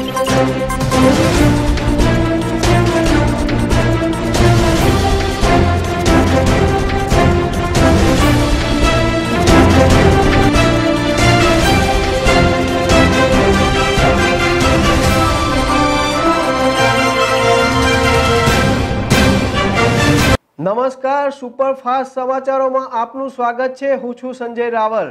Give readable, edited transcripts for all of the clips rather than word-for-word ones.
नमस्कार, सुपरफास्ट समाचारों में आपનું स्वागत છે। હું છું સંજય રાવલ।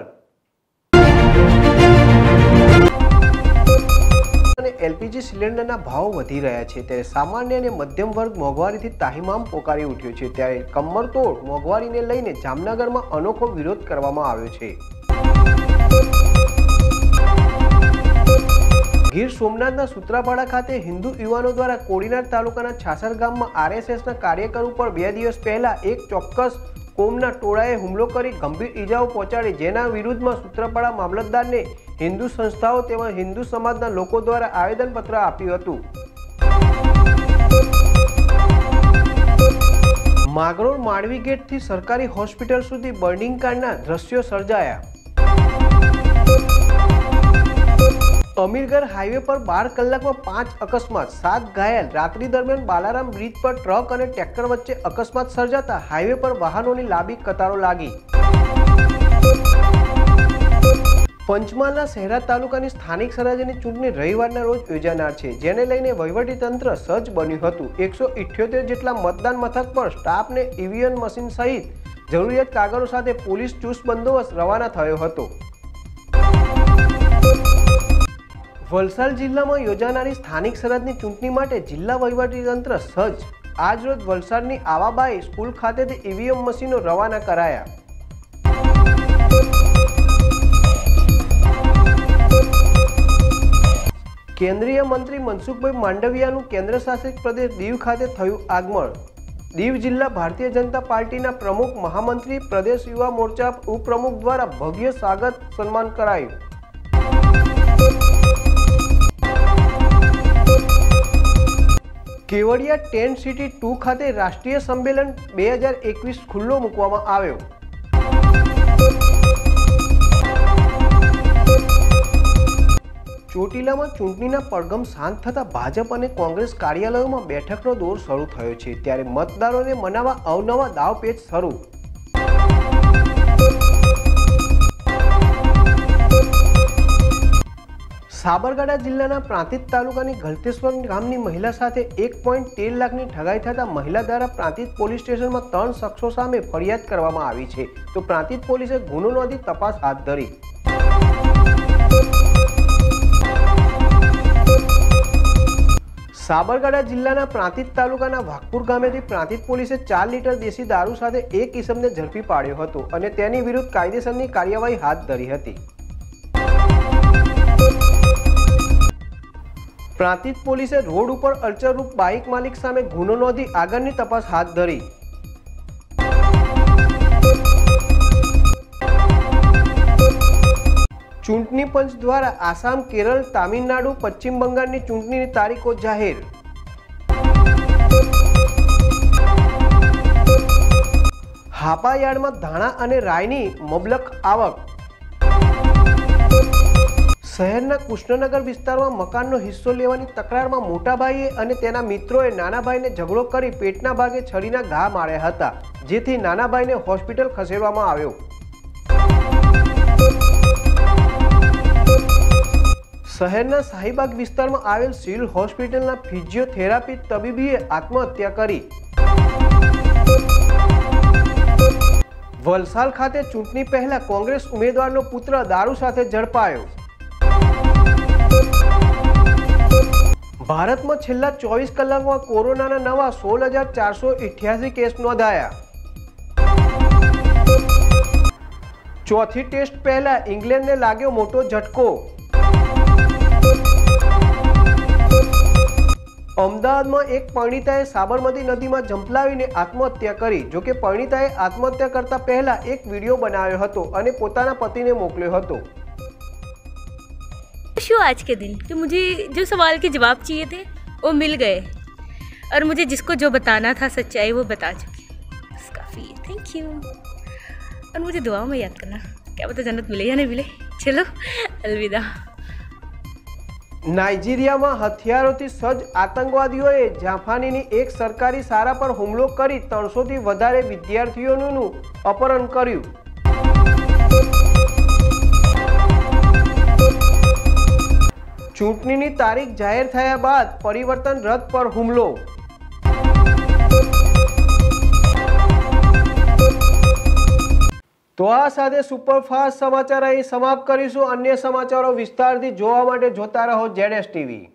एलपीजी सिलेंडરના ભાવ વધી રહ્યા છે ત્યારે સામાન્ય અને મધ્યમ વર્ગ મોંઘવારીથી તાહીમામ પોકારી ઉઠ્યો છે। ત્યારે કમરતોડ મોંઘવારીને લઈને જામનગરમાં અનોખો વિરોધ કરવામાં આવ્યો છે। ગીર સોમનાથના સુત્રાપાડા ખાતે હિન્દુ યુવાનો દ્વારા કોડીનાર તાલુકાના છાસર ગામમાં આરએસએસના કાર્યકર ઉપર 2 દિવસ પહેલા એક ચોક્કસ કોમના ટોળાએ હુમલો કરી ગંભીર ઈજાઓ પહોંચાડી, જેના વિરુદ્ધમાં સુત્રાપાડા મામલતદારને હિન્દુ સંસ્થાઓ તેમજ હિન્દુ સમાજના લોકો દ્વારા આવેદનપત્ર આપ્યું હતું। માગરોળ માંડવી ગેટથી સરકારી હોસ્પિટલ સુધી બર્નિંગ કારના દ્રશ્યો સર્જાયા। અમીરગઢ હાઈવે પર 12 કલાકમાં 5 અકસ્માત, 7 ઘાયલ। રાત્રિ દરમિયાન બાલારામ બ્રિજ પર ટ્રક અને ટ્રેક્ટર વચ્ચે અકસ્માત સર્જાતા હાઈવે પર વાહનોની લાંબી કતારો લાગી। પંચમહાલના શહેરા તાલુકાની સ્થાનિક સ્વરાજ્યની ચૂંટણી રવિવારના રોજ યોજાનાર છે, જેને લઈને વહીવટીતંત્ર સજ્જ બન્યું હતું। 178 જેટલા મતદાન મથક પર સ્ટાફને ઈવીએમ મશીન સહિત જરૂરિયાત કાગળો સાથે પોલીસ ચુસ્ત બંદોબસ્ત રવાના થયો હતો। વલસાડ જિલ્લામાં યોજાનારી સ્થાનિક સ્વરાજની ચૂંટણી માટે જિલ્લા વહીવટીતંત્ર સજ્જ। આજ રોજ વલસાડની આવાબાઈ સ્કૂલ ખાતેથી ઈવીએમ મશીનો રવાના કરાયા। કેન્દ્રીય મંત્રી મનસુખભાઈ માંડવિયાનું કેન્દ્ર શાસિત પ્રદેશ દીવ ખાતે થયું આગમન। દીવ જિલ્લા ભારતીય જનતા પાર્ટીના પ્રમુખ મહામંત્રી પ્રદેશ યુવા મોરચા ઉપપ્રમુખ દ્વારા ભવ્ય સ્વાગત સન્માન કરાયું। કેવડિયા ટેન્ટ સિટી 2 ખાતે રાષ્ટ્રીય સંમેલન 2021 ખુલ્લો મૂકવામાં આવ્યો। ચોટીલામાં ચૂંટણીના પડઘમ શાંત થતા ભાજપ અને કોંગ્રેસ કાર્યાલયોમાં બેઠકનો દોર શરૂ થયો છે, ત્યારે મતદારોને મનાવવા અવનવા દાવપેચ શરૂ। સાબરકાંઠા જિલ્લાના પ્રાંતિજ તાલુકાની ગલતેશ્વર ગામની મહિલા સાથે 1.13 લાખની ઠગાઈ થતા મહિલા દ્વારા પ્રાંતિજ પોલીસ સ્ટેશનમાં 3 શખ્સો સામે ફરિયાદ કરવામાં આવી છે, તો પ્રાંતિજ પોલીસે ગુનો નોંધી તપાસ હાથ ધરી। સાબરકાંઠા જિલ્લાના પ્રાંતિજ તાલુકાના વાઘપુર ગામેથી પ્રાંતિજ પોલીસે 4 લીટર દેશી દારૂ સાથે એક ઈસમને ઝડપી પાડ્યો હતો અને તેની વિરુદ્ધ કાયદેસરની કાર્યવાહી હાથ ધરી હતી। પ્રાંતિજ પોલીસે રોડ ઉપર અલચરરૂપ બાઇક માલિક સામે ગુનો નોંધી આગળની તપાસ હાથ ધરી। ચૂંટણી પંચ દ્વારા આસામ, કેરળ, તામિલનાડુ, પશ્ચિમ બંગાળની ચૂંટણીની તારીખો જાહેર। હાપા યાર્ડમાં ધાણા અને રાયની મબલખ આવક। શહેરના કૃષ્ણનગર વિસ્તારમાં મકાનનો હિસ્સો લેવાની તકરારમાં મોટા ભાઈએ અને તેના મિત્રોએ નાના ભાઈને ઝઘડો કરી પેટના ભાગે છરીના ઘા માર્યા હતા, જેથી નાના ભાઈને હોસ્પિટલ ખસેડવામાં આવ્યો। શહેરના શાહીબાગ વિસ્તારમાં આવેલ સિવિલ હોસ્પિટલના ફિઝિયોથેરાપી તબીબીએ આત્મહત્યા કરી। વલસાડ ખાતે ચૂંટણી પહેલા કોંગ્રેસ ઉમેદવારનો પુત્ર દારૂ સાથે ઝડપાયો। ભારતમાં છેલ્લા 24 કલાકમાં કોરોનાના નવા 16,488 કેસ નોંધાયા। ચોથી ટેસ્ટ પહેલા ઇંગ્લેન્ડને લાગ્યો મોટો ઝટકો। અમદાવાદમાં એક પરિણીતાએ સાબરમતી નદીમાં ઝંપલાવીને આત્મહત્યા કરી। જોકે પરિણીતાએ આત્મહત્યા કરતા પહેલા એક વિડીયો બનાવ્યો હતો અને પોતાના પતિને મોકલ્યો હતો। आज के दिन तो मुझे जो सवाल के जवाब चाहिए थे वो मिल गए और मुझे जिसको जो बताना था सच्चाई वो बता चुकी। बस काफ़ी है, थैंक यू। और मुझे दुआओं में याद करना, क्या पता जन्नत मिले या नहीं मिले। चलो अलविदा। નાઇજીરિયામાં હથિયારોથી સજ્જ આતંકવાદીઓએ જાફાનીની એક સરકારી શાળા પર હુમલો કરી 300થી વધારે વિદ્યાર્થીઓનું અપહરણ કર્યું। ચૂંટણીની તારીખ જાહેર થયા બાદ પરિવર્તન રદ પર હુમલો। તો આ સાથે સુપરફાસ્ટ સમાચાર અહીં સમાપ્ત કરીશું। અન્ય સમાચારો વિસ્તારથી જોવા માટે જોતા રહો ZS TV।